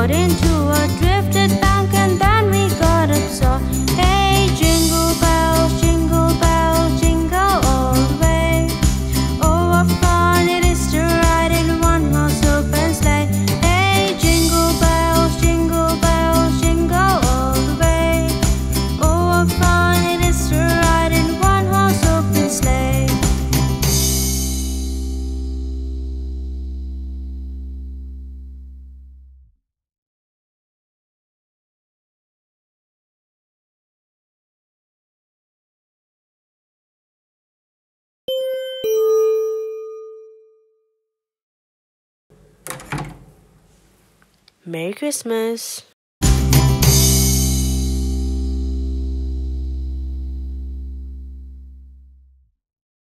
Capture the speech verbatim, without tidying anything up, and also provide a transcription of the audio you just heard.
rode into a drifted bank and then we got upset. Hey, jingle bells, jingle bells, jingle all the way. Oh, what fun it is to ride in one horse open sleigh. Hey, jingle bells, jingle bells, jingle all the way. Oh, what fun it is to ride in one horse open sleigh. Merry Christmas!